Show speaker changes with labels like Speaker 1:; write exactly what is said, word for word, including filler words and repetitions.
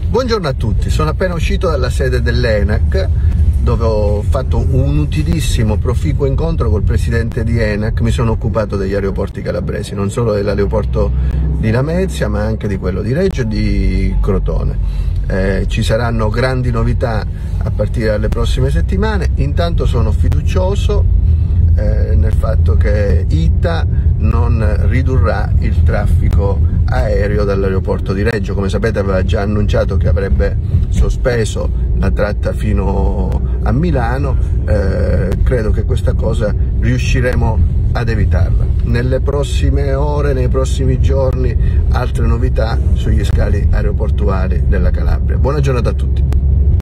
Speaker 1: Buongiorno a tutti, sono appena uscito dalla sede dell'ENAC dove ho fatto un utilissimo, proficuo incontro col presidente di ENAC. Mi sono occupato degli aeroporti calabresi, non solo dell'aeroporto di Lamezia ma anche di quello di Reggio e di Crotone. Eh, ci saranno grandi novità a partire dalle prossime settimane. Intanto sono fiducioso eh, nel fatto che I T A non ridurrà il traffico aereo dall'aeroporto di Reggio. Come sapete aveva già annunciato che avrebbe sospeso la tratta fino a Milano. Eh, credo che questa cosa riusciremo ad evitarla. Nelle prossime ore, nei prossimi giorni, altre novità sugli scali aeroportuali della Calabria. Buona giornata a tutti.